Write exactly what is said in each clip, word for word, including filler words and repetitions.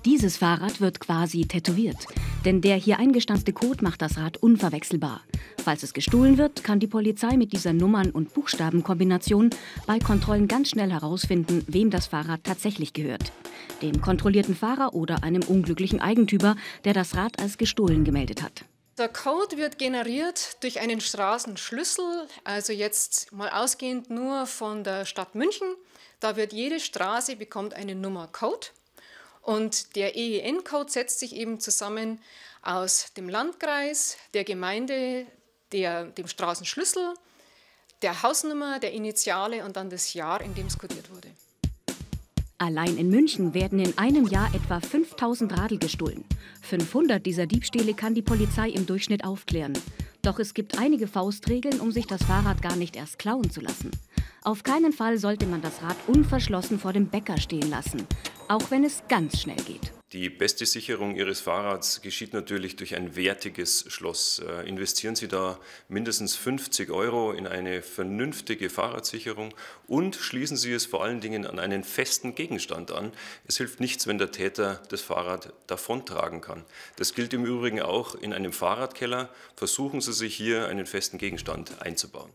Dieses Fahrrad wird quasi tätowiert. Denn der hier eingestanzte Code macht das Rad unverwechselbar. Falls es gestohlen wird, kann die Polizei mit dieser Nummern- und Buchstabenkombination bei Kontrollen ganz schnell herausfinden, wem das Fahrrad tatsächlich gehört. Dem kontrollierten Fahrer oder einem unglücklichen Eigentümer, der das Rad als gestohlen gemeldet hat. Der Code wird generiert durch einen Straßenschlüssel, also jetzt mal ausgehend nur von der Stadt München. Da wird jede Straße bekommt eine Nummer Code. Und der E E N-Code setzt sich eben zusammen aus dem Landkreis, der Gemeinde, der, dem Straßenschlüssel, der Hausnummer, der Initiale und dann das Jahr, in dem es kodiert wurde. Allein in München werden in einem Jahr etwa fünftausend Radl gestohlen. fünfhundert dieser Diebstähle kann die Polizei im Durchschnitt aufklären. Doch es gibt einige Faustregeln, um sich das Fahrrad gar nicht erst klauen zu lassen. Auf keinen Fall sollte man das Rad unverschlossen vor dem Bäcker stehen lassen, auch wenn es ganz schnell geht. Die beste Sicherung Ihres Fahrrads geschieht natürlich durch ein wertiges Schloss. Äh, investieren Sie da mindestens fünfzig Euro in eine vernünftige Fahrradsicherung und schließen Sie es vor allen Dingen an einen festen Gegenstand an. Es hilft nichts, wenn der Täter das Fahrrad davontragen kann. Das gilt im Übrigen auch in einem Fahrradkeller. Versuchen Sie sich hier einen festen Gegenstand einzubauen.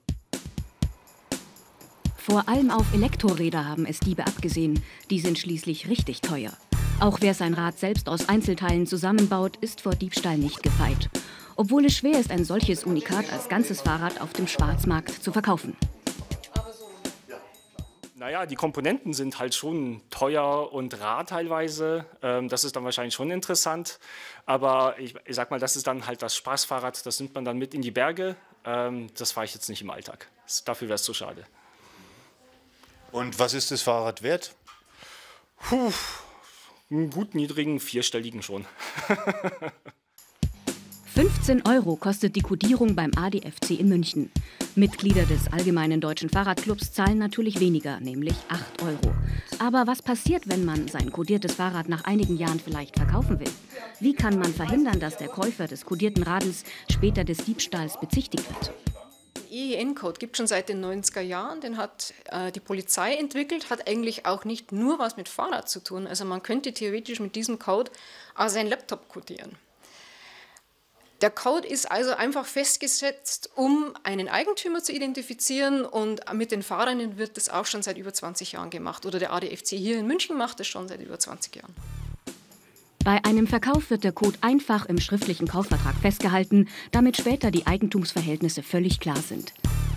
Vor allem auf Elektroräder haben es Diebe abgesehen. Die sind schließlich richtig teuer. Auch wer sein Rad selbst aus Einzelteilen zusammenbaut, ist vor Diebstahl nicht gefeit. Obwohl es schwer ist, ein solches Unikat als ganzes Fahrrad auf dem Schwarzmarkt zu verkaufen. Naja, die Komponenten sind halt schon teuer und rar teilweise. Das ist dann wahrscheinlich schon interessant. Aber ich, ich sag mal, das ist dann halt das Spaßfahrrad, das nimmt man dann mit in die Berge. Das fahre ich jetzt nicht im Alltag. Dafür wäre es zu schade. Und was ist das Fahrrad wert? Puh, einen gut niedrigen, vierstelligen schon. fünfzehn Euro kostet die Kodierung beim A D F C in München. Mitglieder des Allgemeinen Deutschen Fahrradclubs zahlen natürlich weniger, nämlich acht Euro. Aber was passiert, wenn man sein kodiertes Fahrrad nach einigen Jahren vielleicht verkaufen will? Wie kann man verhindern, dass der Käufer des kodierten Radels später des Diebstahls bezichtigt wird? E E N-Code gibt es schon seit den neunziger Jahren, den hat äh, die Polizei entwickelt, hat eigentlich auch nicht nur was mit Fahrrad zu tun. Also man könnte theoretisch mit diesem Code auch seinen Laptop codieren. Der Code ist also einfach festgesetzt, um einen Eigentümer zu identifizieren, und mit den Fahrern wird das auch schon seit über zwanzig Jahren gemacht. Oder der A D F C hier in München macht das schon seit über zwanzig Jahren. Bei einem Verkauf wird der Code einfach im schriftlichen Kaufvertrag festgehalten, damit später die Eigentumsverhältnisse völlig klar sind.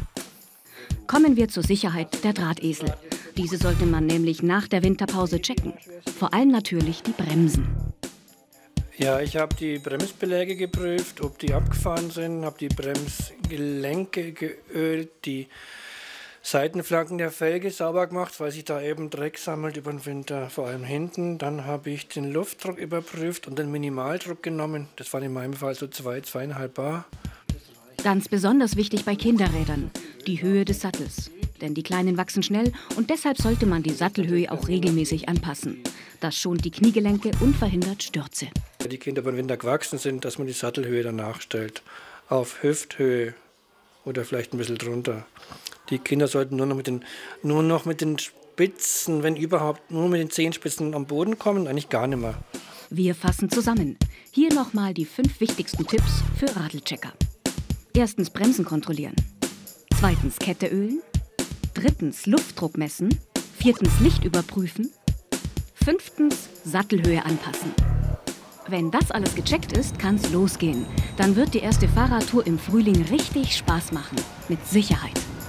Kommen wir zur Sicherheit der Drahtesel. Diese sollte man nämlich nach der Winterpause checken. Vor allem natürlich die Bremsen. Ja, ich habe die Bremsbeläge geprüft, ob die abgefahren sind, habe die Bremsgelenke geölt, die Seitenflanken der Felge sauber gemacht, weil sich da eben Dreck sammelt über den Winter, vor allem hinten. Dann habe ich den Luftdruck überprüft und den Minimaldruck genommen. Das waren in meinem Fall so zwei, zweieinhalb Bar. Ganz besonders wichtig bei Kinderrädern, die Höhe des Sattels. Denn die Kleinen wachsen schnell und deshalb sollte man die Sattelhöhe auch regelmäßig anpassen. Das schont die Kniegelenke und verhindert Stürze. Die Kinder beim Winter gewachsen sind, dass man die Sattelhöhe dann nachstellt. Auf Hüfthöhe oder vielleicht ein bisschen drunter. Die Kinder sollten nur noch mit den, nur noch mit den Spitzen, wenn überhaupt, nur mit den Zehenspitzen am Boden kommen, eigentlich gar nicht mehr. Wir fassen zusammen. Hier nochmal die fünf wichtigsten Tipps für Radlchecker. Erstens Bremsen kontrollieren. Zweitens Kette ölen. Drittens Luftdruck messen. Viertens Licht überprüfen. Fünftens Sattelhöhe anpassen. Wenn das alles gecheckt ist, kann's losgehen. Dann wird die erste Fahrradtour im Frühling richtig Spaß machen. Mit Sicherheit.